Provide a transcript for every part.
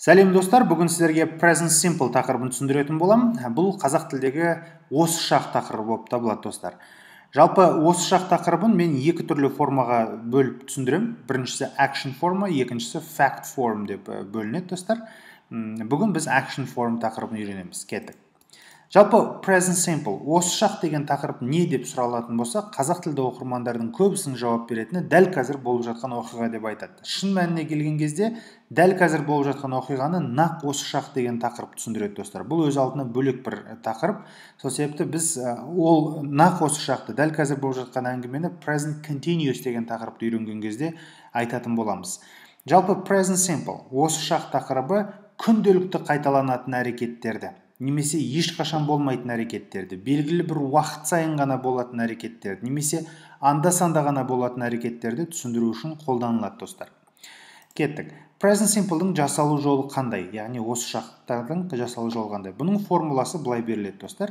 Сәлем достар, бүгін сіздерге present simple тақырыбын түсіндіретін болам. Бұл қазақ тілдегі осы шақ тақырыбы болып табылады достар. Жалпы осы шақ тақырыбын мен екі түрлі формаға бөліп түсіндірем. Біріншісі action форма, екіншісі fact form деп бөлінеді достар. Бүгін біз action form тақырыбын үйренеміз. Кеттік. Жалпы present simple, осы шақ деген тақырып не деп сұралатын болса, қазақ тілді оқырмандардың көбісінің жауап беретіні дәл қазір болып жатқан оқиға деп айтады. Шын мәніне келген кезде дәл қазір болып жатқан оқиғаны нақ осы шақ деген тақырып түсіндіреді достар. Бұл өз алдына бөлек бір тақырып. Сол себепті біз ол нақ осы шақты, дәл қазір болып жатқан әңгімені present continuous деген тақырыпты үйренген кезде айтатын боламыз. Жалпы present simple, осы шақ тақырыбы күнделікті қайталанатын әрекеттерді, немесе ешқашан болмайтын әрекеттерді, белгілі бір уақыт сайын ғана болатын әрекеттерді, немесе анда-санда ғана болатын әрекеттерді түсіндіру үшін қолданылады достар. Кеттік. Present simple-дің жасалу жолы қандай? Яғни осы шақтардың жасалу жолы қандай? Бұның формуласы былай беріледі достар.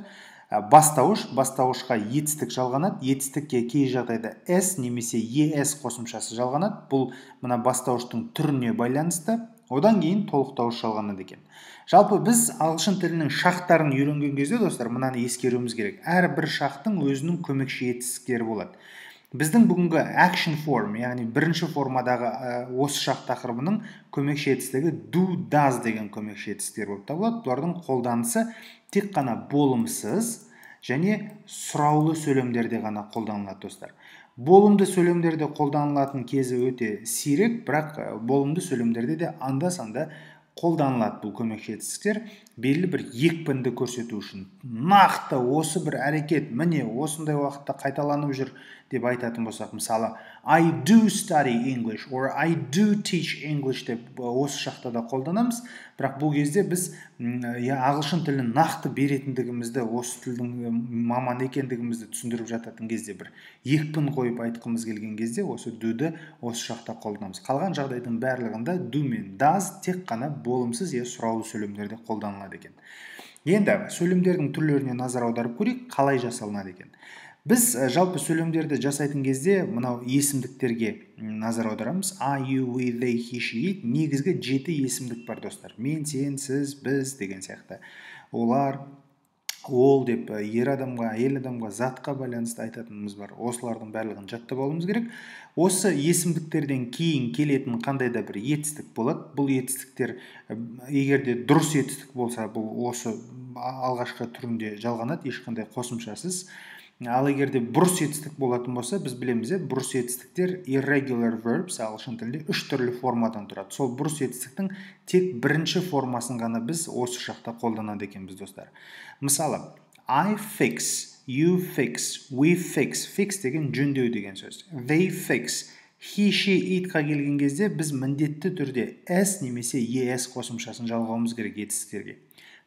Бастауышқа етістік жалғанады, етістікке кей жағдайда s немесе es қосымшасы жалғанады. Бұл мына бастауыштың түріне байланысты. Одан кейін толықтауыш жалғанады екен. Жалпы біз ағылшын тілінің шақтарын үйренген кезде достар, мынаны ескеруіміз керек. Әрбір шақтың өзінің көмекші етістіктері болады. Біздің бүгінгі action form, яғни бірінші формадағы осы шақ тақырыбының көмекші етістігі do, does деген көмекші етістіктер болып табылады. Бұлардың қолданысы тек қана болымсыз және сұраулы сөйлемдерде ғана қолданылады достар. Болымды сөйлемдерде қолданылатын кезі өте сирек, бірақ болымды сөйлемдерде де анда-санда қолданылады бұл көмекші етістіктер. Белгілі бір екпінді көрсету үшін. Нақты осы бір әрекет, міне осындай уақытта қайталанып жүр деп айтатын болсақ, мысалы I do study English or I do teach English деп осы шақта да қолданамыз. Бірақ бұл кезде біз ағылшын тілін нақты беретіндігімізді, осы тілдің маман екендігімізді түсіндіріп жататын кезде бір екпін қойып айтқымыз келген кезде осы do-ды осы шақта қолданамыз. Қалған жағдайдың барлығында do мен does тек қана болымсыз сұраулы сөйлемдерде қолданылады екен. Енді сөйлемдердің түрлеріне назар аударып көрейік, қалай жасалынады екен. Біз жалпы сөйлемдерді жасайтын кезде мынау есімдіктерге назар аударамыз. I, you, we, they, he, she, it. Негізгі 7 есімдік бар достар. Мен, сен, сіз, біз деген сияқты. Олар, ол деп ер адамға, әйел адамға, затқа байланысты айтатынымыз бар. Осылардың барлығын жаттап алуымыз керек. Осы есімдіктерден кейін келетін қандай да бір етістік болады. Бұл етістіктер егерде дұрыс етістік болса, бұл осы алғашқы түрінде жалғанады, ешқандай қосымшасыз. Ал егерде бұрыс етістік болатын болса, біз білеміз, бұрыс етістіктер irregular verbs ағылшын тілінде 3 түрлі формадан тұрады. Сол бұрыс етістіктің тек бірінші формасын ғана біз осы шақта қолданады екенбіз достар. Мысалы, I fix, you fix, we fix. Fix деген жөндеу деген сөз. They fix. He, she, it-қа келген кезде біз міндетті түрде s немесе es қосымшасын жалғауымыз керек етістіктерге.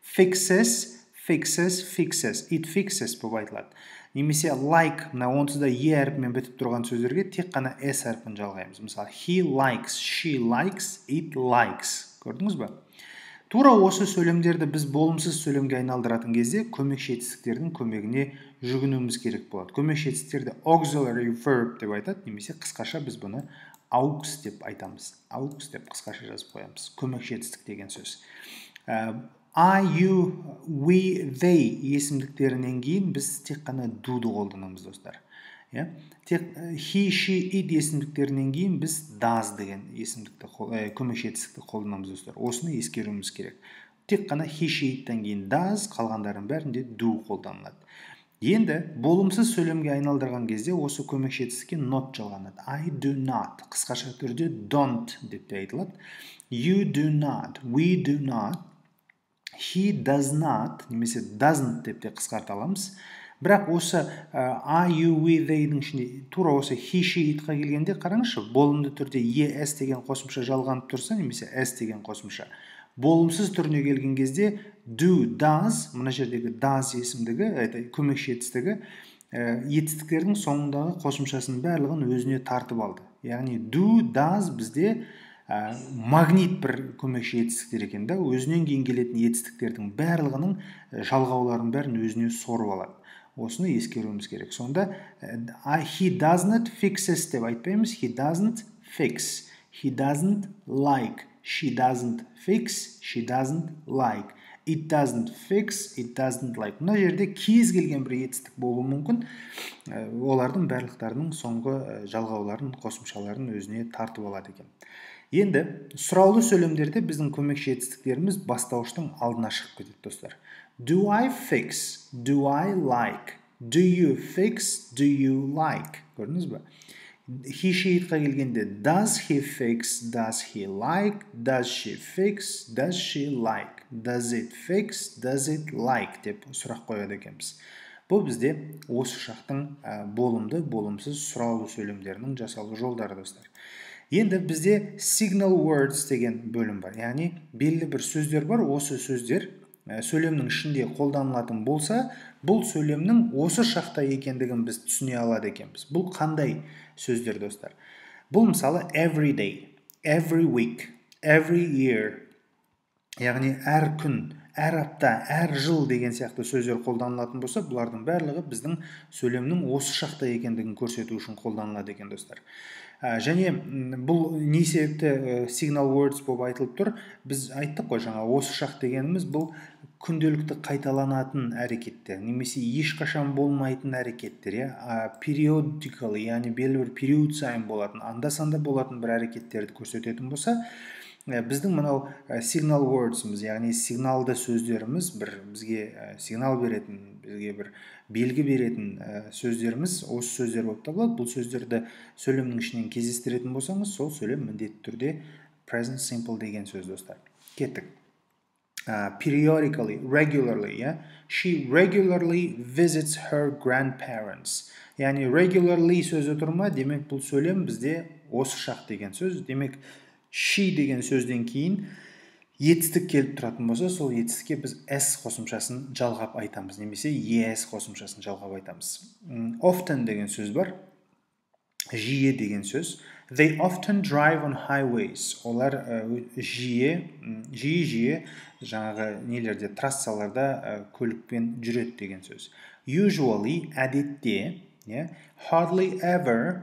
Fixes, fixes, fixes. It fixes болып айтылады. Немесе like, мына онсызда әріпімен бітіп тұрған сөздерге тек қана s әріпін жалғаймыз. Мысалы, he likes, she likes, it likes. Көрдіңіз ба? Тура осы сөйлемдерді біз болымсыз сөйлемге айналдыратын кезде көмекші етістіктердің көмегіне жүгінуіміз керек болады. Көмекші етістіктерді auxiliary verb деп айтады, немесе қысқаша біз бұны aux деп айтамыз. Aux деп қысқаша жазып қоямыз. Көмекші етістік деген сөз. I, you, we, they есімдіктерінен кейін біз тек қана do-ды қолданамыз достар. Тек he, she, it есімдіктерінен кейін біз does деген көмекші етістікті қолданамыз достар. Осыны ескеруіміз керек. Тек қана he, she, it-тен кейін does, қалғандардың бәрінде do қолданылады. Енді болымсыз сөйлемге айналдырған кезде осы көмекші етістікке not жалғанады. I do not, қысқаша түрде don't деп те айтылады. You do not, we do not, he does not, немесе doesn't деп те қысқарта аламыз. Бірақ осы I, you, we, they-дің ішінде тура осы he, she, it-қа келгенде қараңызшы, болымды түрде es деген қосымша жалғанып тұрса, немесе s деген қосымша. Болымсыз түріне келген кезде do, does, мына жердегі does есімдігі, көмекші етістігі, етістіктердің соңындағы қосымшасының барлығын өзіне тартып алды. Яғни do, does бізде магнит бір көмекші етістіктер екен да, өзінен кейін келетін етістіктердің барлығының жалғауларын бәрін өзіне сорып алады. Осыны ескеруіміз керек. Сонда he doesn't fixes деп айтпаймыз, he doesn't fix, he doesn't like, She doesn't fix, she doesn't like. It doesn't fix, it doesn't like. Мына жерде кез келген бір етістік болуы мүмкін. Олардың барлықтарының соңғы жалғауларын, қосымшаларын өзіне тартып алады екен. Енді сұраулы сөйлемдерде біздің көмекші етістіктеріміз бастауыштың алдына шығып кетеді, достар. Do I fix? Do I like? Do you fix? Do you like? Көрдіңіз бе? He, she итқа келгенде does he fix? Does he like? Does she fix? Does she like? Does it fix? Does it like? Деп сұрақ қояды екенбіз. Бұл бізде осы шақтың болымды, болымсыз сұраулы сөйлемдерінің жасалу жолдары, достар. Енді бізде signal words деген бөлім бар. Яғни белгілі бір сөздер бар. Осы сөздер сөйлемнің ішінде қолданылатын болса, бұл сөйлемнің осы шақта екендігін біз түсіне алады екенбіз. Бұл қандай сөздер, достар? Бұл мысалы every day, every week, every year. Яғни әр күн, әр апта, әр жыл деген сияқты сөздер қолданылатын болса, бұлардың барлығы біздің сөйлемнің осы шақта екендігін көрсету үшін қолданылады екен, достар. Және бұл не себепті signal words болып айтылып тұр? Біз айттық қой жаңа, осы шақ дегеніміз бұл күнделікті қайталанатын әрекеттер, немесе ешқашан болмайтын әрекеттер, periodically, яғни белгілі бір период сайын болатын, анда-санда болатын бір әрекеттерді көрсететін болса, біздің мынау signal words'ымыз, яғни сигналды сөздеріміз, бізге сигнал беретін, бізге бір белгі беретін сөздеріміз осы сөздер болып табылады. Бұл сөздерді сөйлемнің ішінен кездестіретін болсаңыз, сол сөйлем міндетті түрде present simple деген сөз, достар. Кеттік. Periodically, regularly, she regularly visits her grandparents. Яғни regularly сөзі тұрма, демек бұл сөйлем бізде осы шақ деген сөз. Демек she деген сөзден кейін етістік келіп тұратын болса, сол етістікке біз s қосымшасын жалғап айтамыз, немесе es қосымшасын жалғап айтамыз. Often деген сөз бар, жиі деген сөз. They often drive on highways. Олар жиі жаңағы нелерде, трассаларда көлікпен жүреді деген сөз. Usually, әдетте, hardly ever,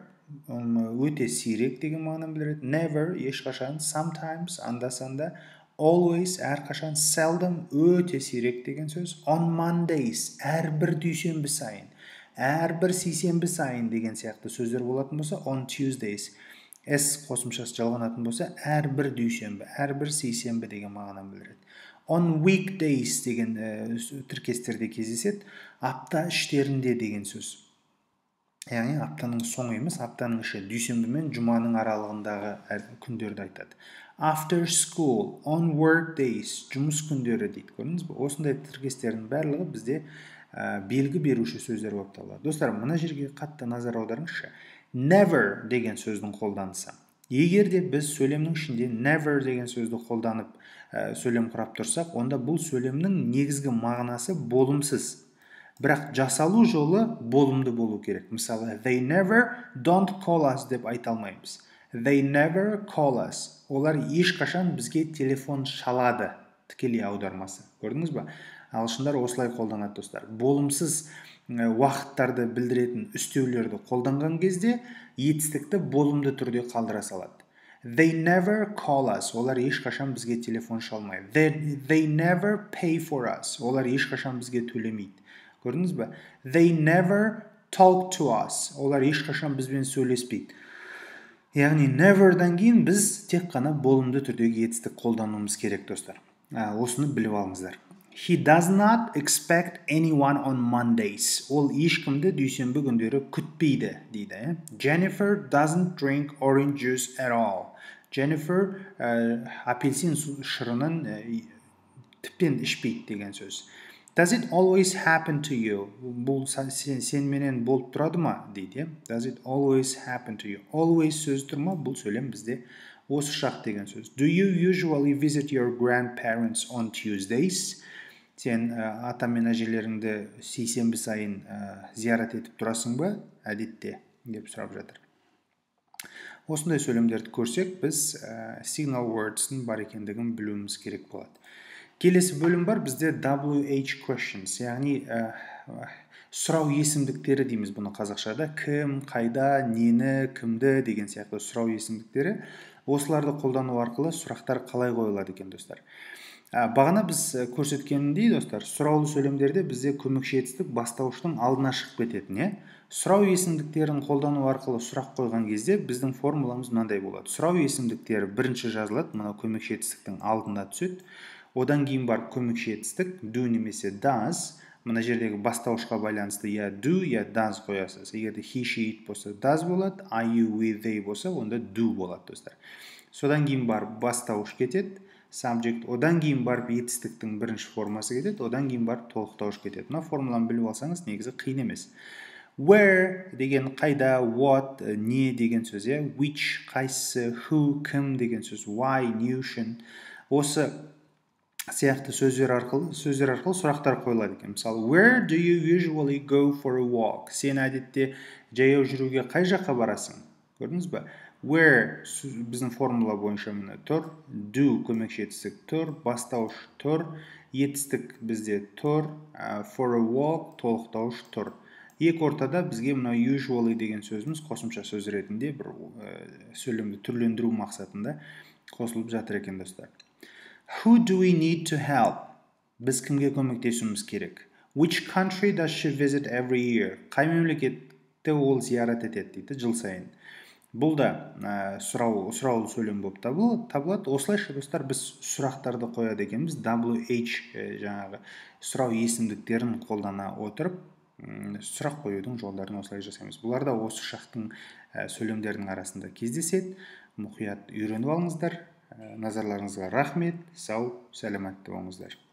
өте сирек деген мағынаны білдіреді. Never, ешқашан, sometimes, анда-санда, always, әрқашан, seldom, өте сирек деген сөз. On Mondays, әрбір дүйсенбі сайын, әрбір сейсенбі сайын деген сияқты сөздер болатын болса, on Tuesdays, s қосымшасы жалғанатын болса, әрбір дүйсенбі, әрбір сейсенбі деген мағынаны білдіреді. On weekdays деген тіркестерде кездеседі, апта іштерінде деген сөз. Яғни аптаның соңы емес, аптаның іші, дүйсенбі мен жұманың аралығындағы күндерді айтады. After school, on work days, жұмыс күндері дейді. Көрдіңіз бе? Осындай тіркестердің барлығы бізде белгі беруші сөздер болып табылады. Достар, мына жерге қатты назар аударыңызшы. Never деген сөздің қолданысы. Егер де біз сөйлемнің ішінде never деген сөзді қолданып сөйлем құрап тұрсақ, онда бұл сөйлемнің негізгі мағынасы болымсыз. Бірақ жасалу жолы болымды болу керек. Мысалы, they never don't call us деп айта алмаймыз. They never call us. Олар ешқашан бізге телефон шалады. Тікелей аудармасы. Көрдіңіз ба? Ағылшындар осылай қолданады, достар. Болымсыз уақыттарды білдіретін үстеулерді қолданған кезде етістікті болымды түрде қалдыра салады. They never call us. Олар ешқашан бізге телефон шалмайды. They never pay for us. Олар ешқашан бізге төлемейді. Көрдіңіз бе? They never talk to us. Олар ешқашан бізбен сөйлеспейді. Яғни never'дан кейін біз тек қана болымды түрдегі етістік қолдануымыз керек, достар. Осыны біліп алыңыздар. He does not expect anyone on Mondays. Ол ешкімді дүйсенбі күндері күтпейді, дейді. Jennifer doesn't drink orange juice at all. Jennifer апельсин шырынын тіптен ішпейді деген сөз. Does it always happen to you? Бұл сен менен болып тұрады ма, дейді. Does it always happen to you? Always сөз тұрма, бұл сөйлем бізде осы шақ деген сөз. Do you usually visit your grandparents on Tuesdays? Сен ата мен әжелеріңді сейсенбі сайын зиярат етіп тұрасың ба, әдетте, деп сұрап жатыр. Осындай сөйлемдерді көрсек, біз signal words'ның бар екендігін білуіміз керек болады. Келесі бөлім бар, бізде WH questions, яғни сұрау есімдіктері дейміз бұны қазақшада. Кім, қайда, нені, кімді деген сияқты сұрау есімдіктері. осыларды қолдану арқылы сұрақтар қалай қойылады екен достар. Бағана біз көрсеткеніндей достар, сұраулы сөйлемдерде бізде көмекші етістік бастауыштың алдына шығып кететін, иә? Сұрау есімдіктерін қолдану арқылы сұрақ қойған кезде біздің формуламыз мынандай болады. Сұрау есімдіктері бірінші жазылады, мына көмекші етістіктің алдына түседі. Одан кейін барып көмекші етістік do немесе does. Мына жердегі бастауышқа байланысты я do, я does қоясыз. Егерде he, she, it болса does болады, I, you, we, they болса, онда do болады, достар. Содан кейін барып бастауыш кетеді, subject, одан кейін барып етістіктің бірінші формасы кетеді, одан кейін барып толықтауыш кетеді. Мына формуланы біліп алсаңыз, негізі қиын емес. Where деген қайда, what, не деген сөз, which, қайсы, who, кім деген сөз, why, не үшін. Осы сияқты сөздер арқылы сұрақтар қойылады екен. Мысалы, where do you usually go for a walk? Сен әдетте жаяу жүруге қай жаққа барасың? Көрдіңіз бе? Where біздің формула бойынша міне тұр, do көмекші етістік тұр, бастауыш тұр, етістік бізде тұр, for a walk толықтауыш тұр. Екі ортада бізге мына usually деген сөзіміз қосымша сөз ретінде бір сөйлемді түрлендіру мақсатында қосылып жатыр екен, достар. Who do we need to help? Біз кімге көмектесуіміз керек? Which country does she visit every year? Қай мемлекетті ол зиярат етеді дейді жыл сайын. Бұл да сұраулы сөйлем болып табылады. Осылайша достар, біз сұрақтарды қояды екенбіз WH жаңағы сұрау есімдіктерін қолдана отырып сұрақ қоюдың жолдарын осылай жасаймыз. Бұлар да осы шақтың сөйлемдерінің арасында кездеседі. Мұқият үйреніп алыңыздар. Назарларыңызға рахмет, сау, сәлематты болыңыздар.